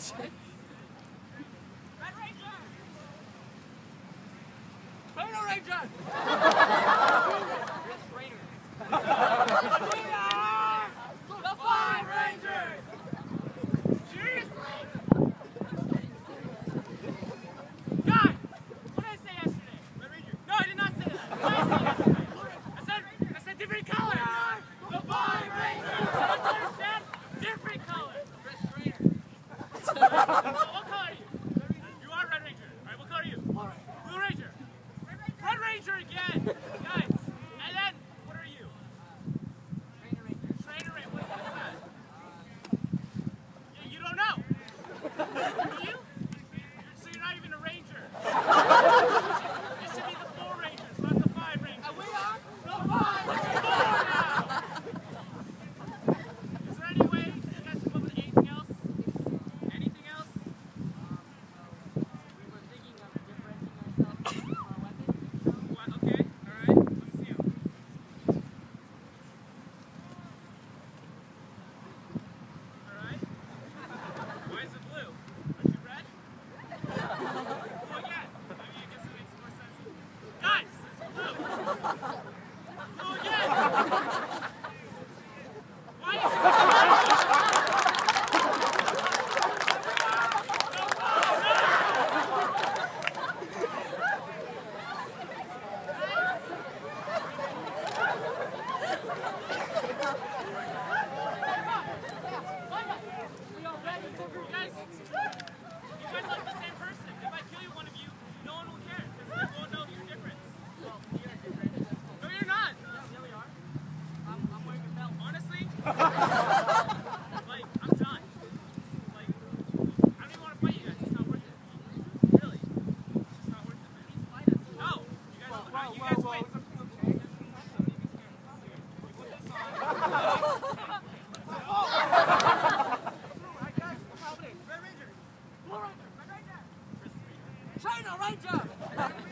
Red Ranger! Rhino Ranger! The Five Rangers! Seriously? Guys, what did I say yesterday? Red Ranger. No, I did not say that. What did I say yesterday? I said different colors. The Five Rangers! I don't understand. Different colors. What color are you? You are Red Ranger. Alright, what color are you? Blue Ranger. Red Ranger again! Guys, and then, what are you? Trainer Ranger. Trainer Ranger, what is that? Yeah, you don't know? Do you? So you're not even a Ranger. It should be the Four Rangers, not the Five Rangers. And we are the Five Rangers! Four now! Is there any way you guys come up with anything else? Anything else? We were thinking of differentiating ourselves from our weapons. What? Okay, alright. Let me see them. Alright. Why is it blue? Are you red? Blue again. I mean, I guess it makes more sense. Guys, it's blue. Blue again. Why is it You guys are the same person. If I kill you, one of you, no one will care because they won't know your difference. Well, you're different. No, you're not. Yeah, we are. I'm wearing a belt. Honestly, like, I'm done. Like, I don't even want to fight you guys. It's not worth it. Really. It's just not worth it, man. Please fight us. No. You guys win. China Ranger!